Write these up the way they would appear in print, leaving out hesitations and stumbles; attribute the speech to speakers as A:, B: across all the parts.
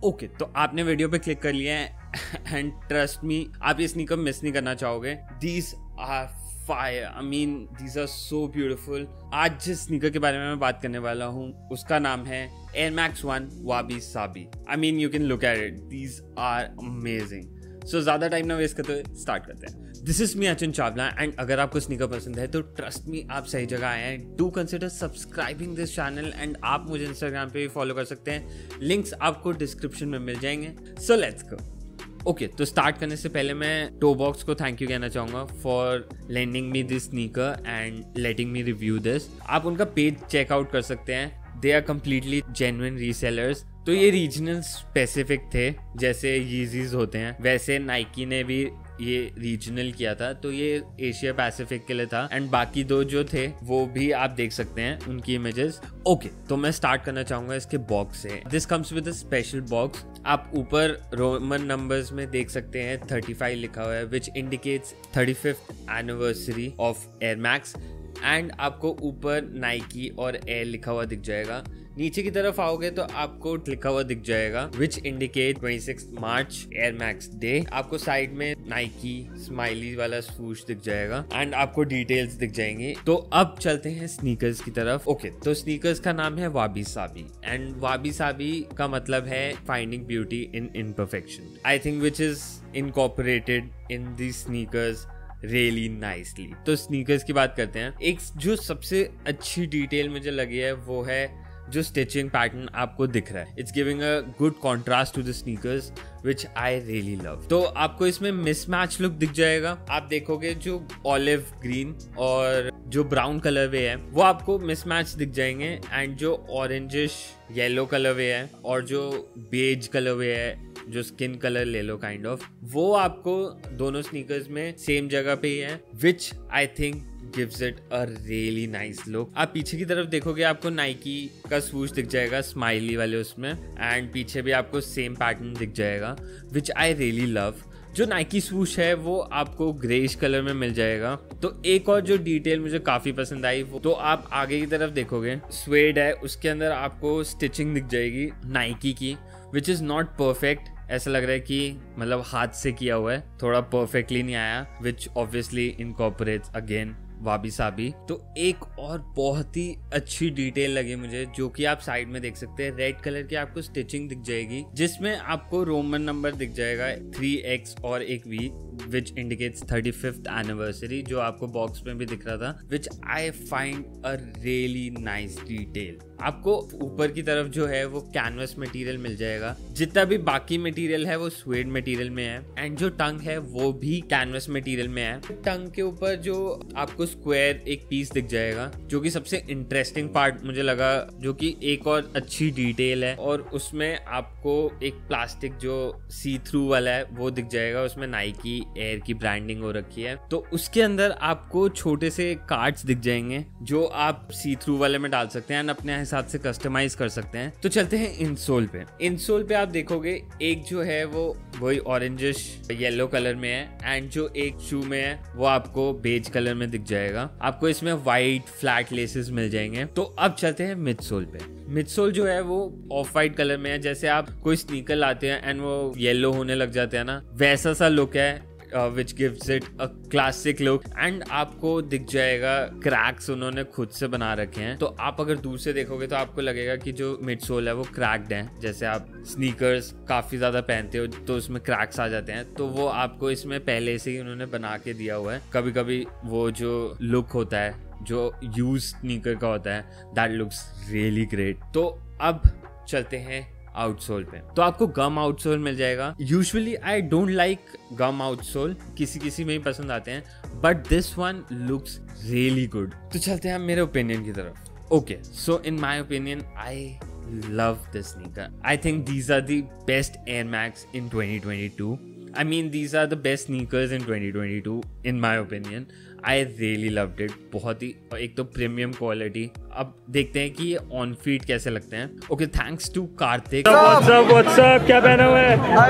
A: Okay तो आपने video पे क्लिक कर लिया है एंड ट्रस्ट मी आप ये स्नीकर मिस नहीं करना चाहोगे। These are fire, I mean these are so beautiful. आज जिस स्नीकर के बारे में मैं बात करने वाला हूँ उसका नाम है Air Max 1 Wabi Sabi. I mean you can look at it, these are amazing. So ज्यादा टाइम ना वेस्ट करते हुए स्टार्ट करते हैं। This is me Achan Chawla and अगर आपको स्नीकर पसंद है तो ट्रस्ट मी आप सही जगह आए हैं। Do consider subscribing this channel and आप मुझे इंस्टाग्राम पे भी फॉलो कर सकते हैं, लिंक्स आपको डिस्क्रिप्शन में मिल जाएंगे। So let's go. ओके तो स्टार्ट करने से पहले मैं टो बॉक्स को थैंक यू कहना चाहूँगा for lending me this sneaker and letting me review this. आप उनका पेज चेकआउट कर सकते हैं, they are completely genuine resellers. तो ये रीजनल स्पेसिफिक थे, जैसे यीजीज होते हैं वैसे नाइकी ने भी ये रीजनल किया था, तो ये एशिया पैसिफिक के लिए था एंड बाकी दो जो थे वो भी आप देख सकते हैं उनकी इमेजेस। ओके तो मैं स्टार्ट करना चाहूंगा इसके बॉक्स से। This comes with a special box. आप ऊपर रोमन नंबर्स में देख सकते हैं 35 लिखा हुआ है which indicates 35th anniversary of Air Max and आपको ऊपर नाइकी और एयर लिखा हुआ दिख जाएगा। नीचे की तरफ आओगे तो आपको लिखा हुआ दिख जाएगा which indicate 26 March Air Max day. आपको साइड में नाइकी स्माइली वाला स्वूश दिख जाएगा एंड आपको डिटेल्स दिख जाएंगे। तो अब चलते हैं स्नीकर्स की तरफ। ओके तो स्नीकर्स का नाम है Wabi Sabi and Wabi Sabi का मतलब है finding beauty in imperfection. I think which is incorporated in the sneakers really nicely. तो स्नीकर्स की बात करते हैं। एक जो सबसे अच्छी डिटेल मुझे लगी है वो है जो स्टिचिंग पैटर्न आपको दिख रहा है। It's giving a good contrast to the sneakers which I really love. तो आपको इसमें मिसमैच लुक दिख जाएगा। आप देखोगे जो ऑलिव ग्रीन और जो ब्राउन कलर वे है वो आपको मिसमैच दिख जाएंगे एंड जो ऑरेंजिश येलो कलर वे है और जो बेज कलर वे है, जो स्किन कलर ले लो काइंड ऑफ, वो आपको दोनों स्नीकर्स में सेम जगह पे ही है which I think gives it a really nice look। आप पीछे की तरफ देखोगे आपको नाइकी का स्वूश दिख जाएगा स्माइली वाले उसमें एंड पीछे भी आपको सेम पैटर्न दिख जाएगा विच आई रियली लव। जो नाइकी स्वूश है वो आपको ग्रेइश कलर में मिल जाएगा। तो एक और जो डिटेल मुझे काफी पसंद आई वो तो आप आगे की तरफ देखोगे स्वेड है, उसके अंदर आपको स्टिचिंग दिख जाएगी नाइकी की विच इज नॉट परफेक्ट। ऐसा लग रहा है कि मतलब हाथ से किया हुआ है, थोड़ा परफेक्टली नहीं आया which obviously incorporates again Wabi Sabi. तो एक और बहुत ही अच्छी डिटेल लगी मुझे जो कि आप साइड में देख सकते हैं। रेड कलर की आपको स्टिचिंग दिख जाएगी जिसमें आपको रोमन नंबर दिख जाएगा 3x और एक V विच इंडिकेट्स 35th एनिवर्सरी, जो आपको बॉक्स में भी दिख रहा था which I find a really nice detail. आपको ऊपर की तरफ जो है वो कैनवस मटेरियल मिल जाएगा, जितना भी बाकी मटेरियल है वो स्वेड मटेरियल में है एंड जो टंग है वो भी कैनवस मटेरियल में है। टंग के ऊपर जो आपको स्क्वायर एक पीस दिख जाएगा जो कि सबसे इंटरेस्टिंग पार्ट मुझे लगा, जो कि एक और अच्छी डिटेल है। और उसमें आपको एक प्लास्टिक जो सी थ्रू वाला है वो दिख जाएगा, उसमें नाइकी एयर की ब्रांडिंग हो रखी है। तो उसके अंदर आपको छोटे से कार्ड्स दिख जाएंगे जो आप सी थ्रू वाले में डाल सकते हैं एंड अपने हिसाब से कस्टमाइज कर सकते हैं। तो चलते हैं इंसोल पे। इंसोल पे आप देखोगे एक जो है वो वही ऑरेंजिश येलो कलर में है एंड जो एक शू में है वो आपको बेज कलर में दिख जाएगा। आपको इसमें वाइट फ्लैट लेसेस मिल जाएंगे। तो अब चलते हैं मिडसोल पे। मिडसोल जो है वो ऑफ वाइट कलर में है। जैसे आप कोई स्नीकर लाते हैं एंड वो येलो होने लग जाते हैं ना, वैसा सा लुक है which gives it a classic look and आपको दिख जाएगा क्रैक्स उन्होंने खुद से बना रखे हैं। तो आप अगर दूर से देखोगे तो आपको लगेगा कि जो मिडसोल है वो क्रैक्ड है। जैसे आप स्नीकर्स काफी ज्यादा पहनते हो तो उसमें क्रैक्स आ जाते हैं, तो वो आपको इसमें पहले से ही उन्होंने बना के दिया हुआ है। कभी कभी वो जो लुक होता है जो यूज स्नीकर का होता है दैट लुक्स रियली ग्रेट। तो अब चलते हैं आउटसोल पे। तो आपको गम आउटसोल मिल जाएगा। Usually I don't like gum outsole, किसी किसी में ही पसंद आते हैं, but this one looks really good. तो चलते हैं मेरे ओपिनियन की तरफ। Okay so in my opinion I love this sneaker. I think these are the best air max in 2022। I mean these are the best sneakers in 2022 in my opinion. I really loved it. बहुत ही एक तो premium quality. अब देखते हैं कि ये on feet कैसे लगते हैं। Okay thanks to Kartik WhatsApp क्या पहना हुआ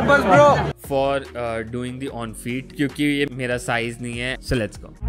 A: है for doing the on feet, क्योंकि ये मेरा साइज नहीं है। So let's go.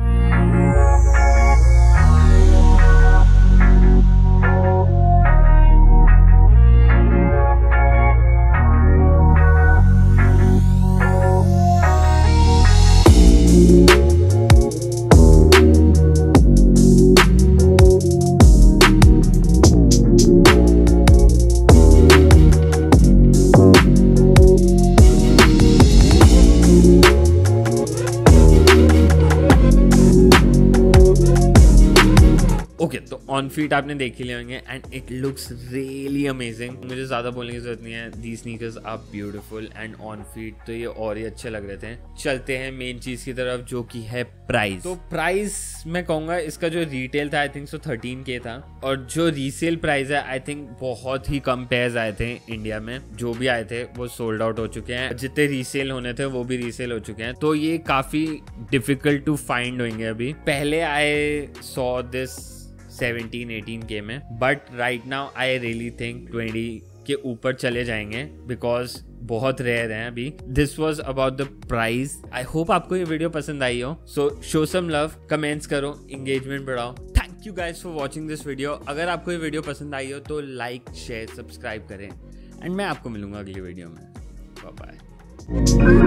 A: On feet आपने देख ही लिए होंगे and it looks really amazing. मुझे ज्यादा बोलने की जरूरत नहीं है, the sneakers are beautiful and on feet तो ये और ही अच्छे लग रहे थे। चलते हैं मेन चीज की तरफ जो कि है प्राइस। तो प्राइस मैं कहूंगा इसका जो रिटेल था आई थिंक सो 13K था और जो रीसेल प्राइस है आई थिंक बहुत ही कम पेयर्स आए थे इंडिया में, जो भी आए थे वो सोल्ड आउट हो चुके हैं, जितने रीसेल होने थे वो भी रीसेल हो चुके हैं। तो ये काफी डिफिकल्ट टू फाइंड होंगे। अभी पहले आई सॉ दिस 17-18K में, but right now I really think 20 के ऊपर चले जाएंगे बिकॉज बहुत रेयर हैं अभी। This was about the price. I hope आपको ये वीडियो पसंद आई हो, so show some love, comments करो, एंगेजमेंट बढ़ाओ। Thank you guys for watching this video. अगर आपको ये वीडियो पसंद आई हो तो लाइक शेयर सब्सक्राइब करें एंड मैं आपको मिलूंगा अगली वीडियो में। Bye bye.